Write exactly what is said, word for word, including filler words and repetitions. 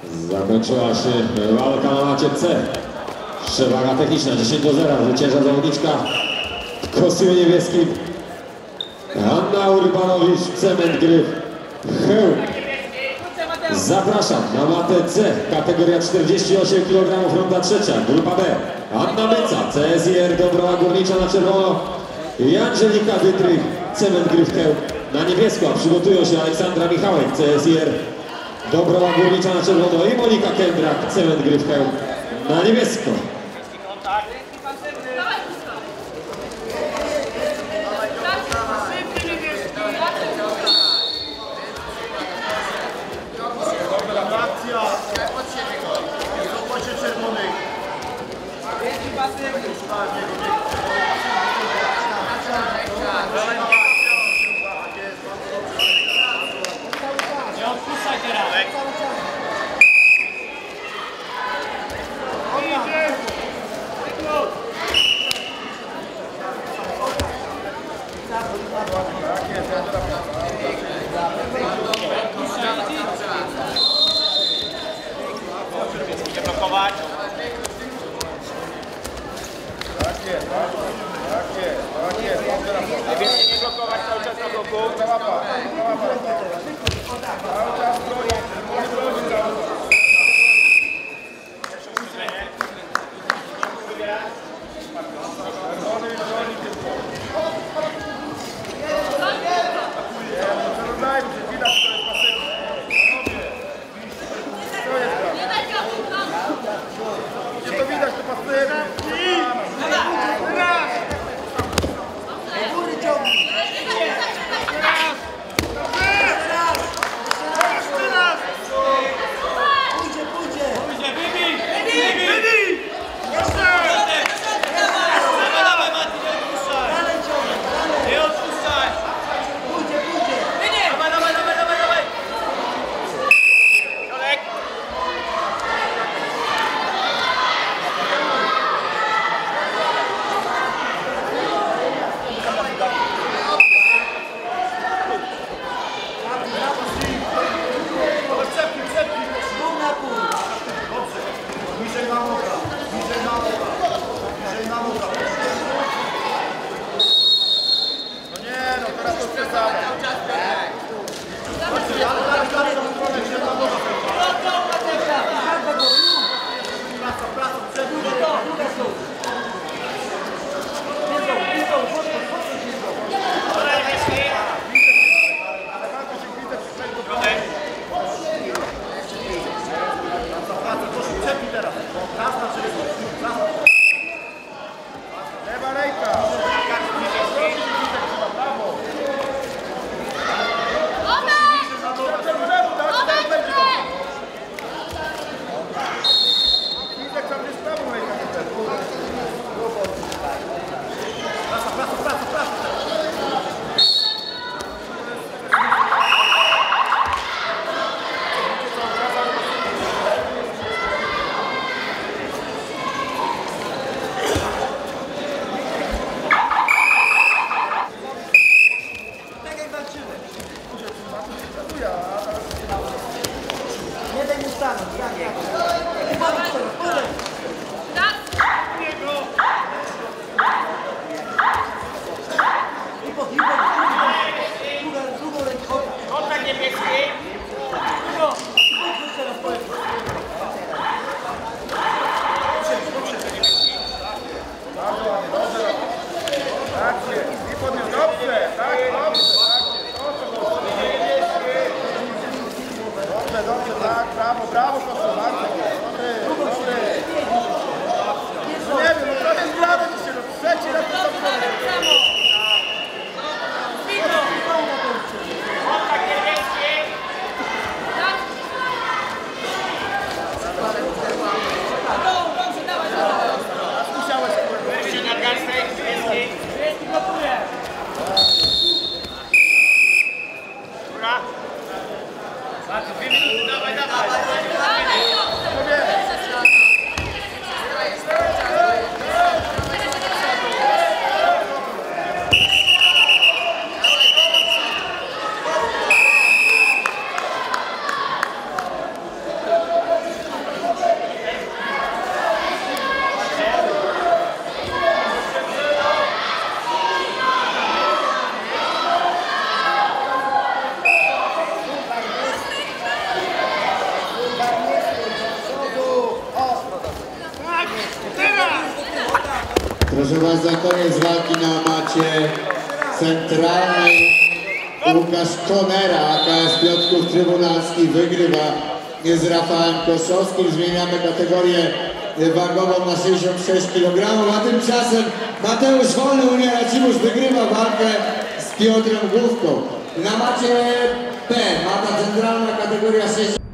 Zakończyła się walka na macie C. Przewaga techniczna dziesięć do zera. Zwycięża zawodniczka w kostiumie niebieskim Anna Urbanowicz, Cement Gryf Chełm. Zapraszam na matę C, kategoria czterdzieści osiem kilogramów, runda trzecia, grupa B. Anna Myca, C S I R Dąbrowa Górnicza na czerwono i Angelika Wytrych, Cement Gryf Chełm na niebiesko. Przygotują się Aleksandra Michałek, C S I R Dąbrowa Górnicza na czerwono i Monika Kędrak, Cement Gryf Chełm na niebiesko. Blokować. Tak jest, tak jest, tak jest. Najwięcej nie blokować, cały czas na bloku. Prawa łapa, prawa łapa. Cały czas broni, nie broni cały czas. Pierwsze uderzenie. Wybierać. Broni, broni tylko. Nie, no przerodzajmy się, widać, że to jest pasywne. To jest prawda. Gdzie to widać, to pasywne. Brawo, brawo, proszę bardzo. Dobry, dobry. No nie wiem, no trochę zgrane dzisiaj, no trzeci raz to samo. Musiałeś, kurwa. Na garstek, niebieski blokuje. Dobra. Dwie minuty, dawaj, dawaj. Proszę Państwa, koniec walki na macie centralnej. Łukasz Konera, A K S Piotrków Trybunalski, wygrywa z Rafałem Koszowskim. Zmieniamy kategorię wagową na sześćdziesiąt sześć kilogramów, a tymczasem Mateusz Wolny, Unia Raciborz, wygrywa walkę z Piotrem Główką. Na macie P, mata centralna, kategoria sześćdziesiąt